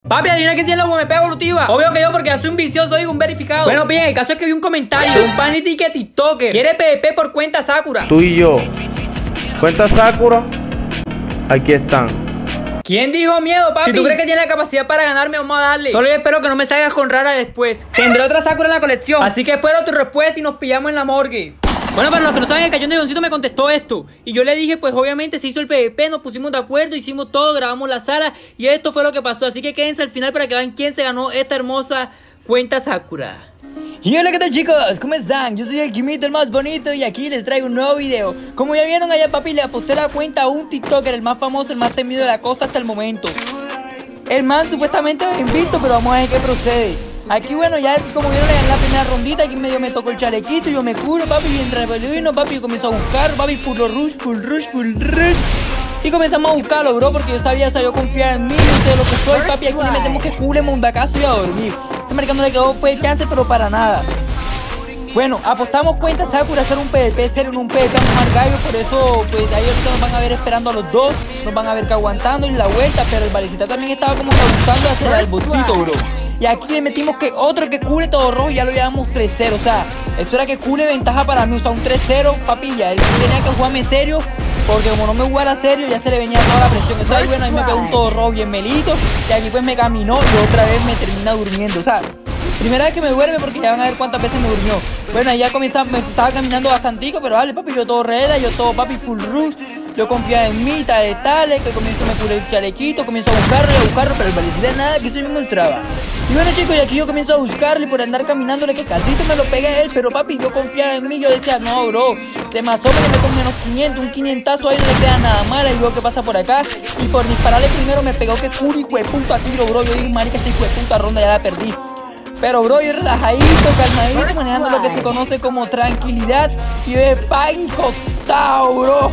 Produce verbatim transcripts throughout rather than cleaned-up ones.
Papi, adivina quién tiene la U M P evolutiva. Obvio que yo, porque yo soy un vicioso y un verificado. Bueno, bien, el caso es que vi un comentario de un panity que TikToker quiere PvP por cuenta Sakura. Tú y yo. ¿Cuenta Sakura? Aquí están. ¿Quién dijo miedo, papi? Si tú crees que tiene la capacidad para ganarme, vamos a darle. Solo yo espero que no me salgas con rara después. Tendré otra Sakura en la colección, así que espero tu respuesta y nos pillamos en la morgue. Bueno, para los que no saben, el Cayón de Leoncito me contestó esto. Y yo le dije, pues obviamente se hizo el PvP, nos pusimos de acuerdo, hicimos todo, grabamos la sala. Y esto fue lo que pasó, así que quédense al final para que vean quién se ganó esta hermosa cuenta Sakura. Y hola, ¿qué tal, chicos? ¿Cómo están? Yo soy el Kimito, el más bonito, y aquí les traigo un nuevo video. Como ya vieron allá, papi, le aposté la cuenta a un TikToker, el más famoso, el más temido de la costa hasta el momento. El man supuestamente me invito, pero vamos a ver qué procede. Aquí, bueno, ya como vieron en la primera rondita, aquí medio me tocó el chalequito, yo me curo, papi, bien rebelión, papi, yo comienzo a buscar, papi, puro rush, full rush, full rush. Y comenzamos a buscarlo, bro, porque yo sabía, o sea, yo confiaba en mí, no sé lo que soy, papi, aquí le metemos que cule mundacazo y a dormir. Ese maricón no le quedó pues chance, pero para nada. Bueno, apostamos cuenta Sakura hacer un PvP serio, en un PvP a un gallo, por eso pues ahí ahorita nos van a ver esperando a los dos, nos van a ver que aguantando y la vuelta, pero el Valecita también estaba como buscando hacer el bolsito, bro. Y aquí le metimos que otro que cule todo rojo y ya lo llevamos tres cero, o sea, esto era que cule ventaja para mí, o sea, un tres cero, papilla, él tenía que jugarme serio, porque como no me jugara serio ya se le venía toda la presión, o sea, y bueno, ahí me pegó un todo rojo bien melito, y aquí pues me caminó y otra vez me termina durmiendo, o sea, primera vez que me duerme porque ya van a ver cuántas veces me durmió. Bueno, ahí ya comenzaba, me estaba caminando bastantico, pero dale, papi, yo todo reda, yo todo, papi, full rush. Yo confiaba en mí, tales, tales, que comienzo me curé el chalequito, comienzo a buscarlo y a buscarlo, pero el Valecita nada, que eso me mostraba. Y bueno, chicos, y aquí yo comienzo a buscarle por andar caminándole, que casito me lo pegué él, pero papi, yo confiaba en mí, yo decía, no, bro, se me asoma que me con menos quinientos, un quinientazo ahí no le queda nada mal, y luego que pasa por acá, y por dispararle primero me pegó que curi, hueputa, tiro, bro, yo digo, marica, esta hueputa ronda ya la perdí. Pero bro, yo relajadito, calmadito, manejando lo que se conoce como tranquilidad, y yo de pánico, tao, bro.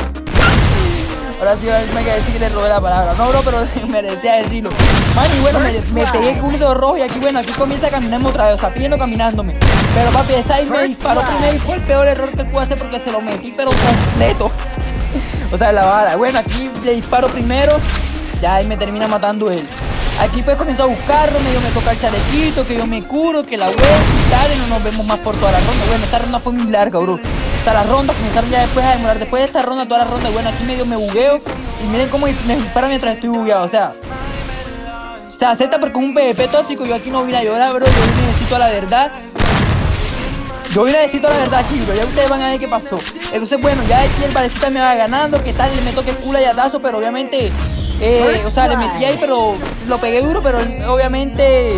Ahora sí me quedé decir que le robé la palabra. No, bro, pero merecía decirlo. Man, y bueno, me, me pegué el culito rojo y aquí, bueno, aquí comienza a caminarme otra vez, o sea, pidiendo caminándome. Pero papi, esa ahí me disparó primero y fue el peor error que pude hacer porque se lo metí, pero completo. O sea, la vara. Bueno, aquí le disparo primero, ya ahí me termina matando él. Aquí pues comienzo a buscarlo, medio me toca el chalequito, que yo me curo, que la vuelta y tal, y no nos vemos más por toda la ronda. Bueno, esta ronda fue muy larga, bro. O sea, las rondas comenzaron ya después a demorar. Después de esta ronda, toda la ronda, bueno, aquí medio me bugueo. Y miren cómo me dispara mientras estoy bugueado, o sea. Se acepta porque es un PvP tóxico, yo aquí no vine a llorar, bro, yo necesito la verdad. Yo vine a decir toda la verdad aquí, bro, ya ustedes van a ver qué pasó. Entonces, bueno, ya aquí el Valecita me va ganando, que tal, le meto que culo y atazo, pero obviamente... Eh, o sea, le metí ahí, pero lo pegué duro, pero obviamente,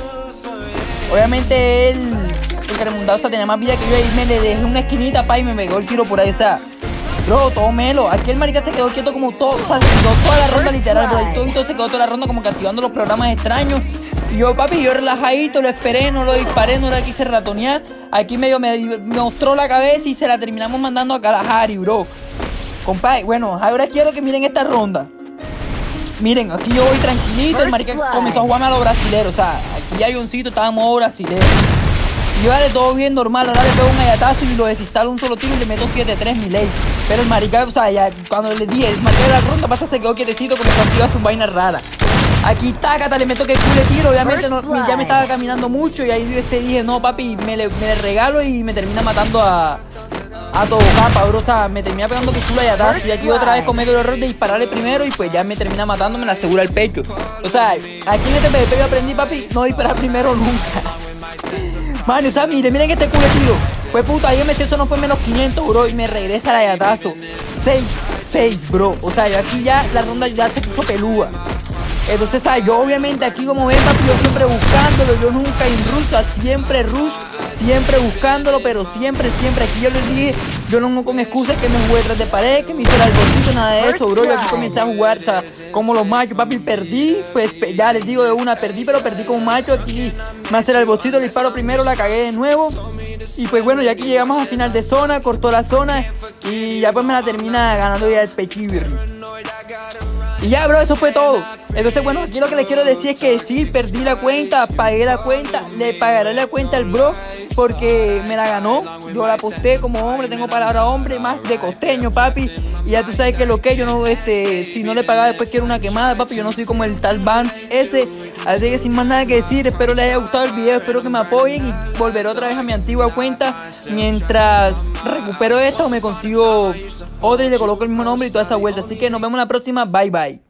obviamente él, el Caremundado, o sea, tenía más vida que yo, ahí me le dejé una esquinita, pa, y me pegó el tiro por ahí, o sea, bro, todo melo. Aquí el marica se quedó quieto como todo, o sea, se quedó toda la ronda literal, bro, y todo, y todo se quedó toda la ronda como que activando los programas extraños. Y yo, papi, yo relajadito, lo esperé, no lo disparé, no la quise ratonear. Aquí medio me, me mostró la cabeza y se la terminamos mandando a Kalahari, bro. Compadre, bueno, ahora quiero que miren esta ronda. Miren, aquí yo voy tranquilito, el marica comenzó a jugarme a los brasileros, o sea, aquí ya Johncito estaba en modo brasilero. Y yo dale todo bien normal, ahora le pego un gallatazo y lo desinstalo un solo tiro y le meto siete tres mi ley. Pero el marica, o sea, ya cuando le di, el marica de la ronda pasa se quedó quietecito, comenzó a activar sus vainas raras. Aquí tácata, le meto que cule tiro, obviamente no, ya me estaba caminando mucho y ahí yo este dije, no papi, me le, me le regalo y me termina matando a... A todo capa, bro, o sea, me termina pegando que culo y atazo. Y aquí otra vez cometo el error de dispararle primero y pues ya me termina matando, me la asegura el pecho. O sea, aquí en este PvP yo aprendí, papi, no disparar primero nunca. Man, o sea, miren, miren este culo tiro. Pues puta, yo me sé, eso no fue menos quinientos, bro, y me regresa la yatazo. seis seis, bro, o sea, yo aquí ya la ronda ya se puso pelúa. Entonces, ¿sabes? Yo obviamente aquí como ven, papi, yo siempre buscándolo, yo nunca en rush, o sea, siempre rush, siempre buscándolo, pero siempre, siempre, aquí yo les dije, yo no con excusas que me jugué tras de pared, que me hice el alborcito, nada de eso, bro, yo aquí comencé a jugar, o sea, como los machos, papi, perdí, pues ya les digo de una, perdí, pero perdí como macho, aquí me hace el alborcito, le disparo primero, la cagué de nuevo, y pues bueno, ya aquí llegamos al final de zona, cortó la zona, y ya pues me la termina ganando ya el Pechibirri. Y ya, bro, eso fue todo. Entonces, bueno, aquí lo que les quiero decir es que sí, perdí la cuenta, pagué la cuenta, le pagaré la cuenta al bro porque me la ganó. Yo la aposté como hombre, tengo palabra hombre, más de costeño, papi. Y ya tú sabes que lo que yo no, este, si no le pagaba después quiero una quemada, papi. Yo no soy como el tal Vance ese. Así que sin más nada que decir, espero les haya gustado el video, espero que me apoyen y volveré otra vez a mi antigua cuenta. Mientras recupero esto, me consigo otra y le coloco el mismo nombre y toda esa vuelta. Así que nos vemos la próxima, bye bye.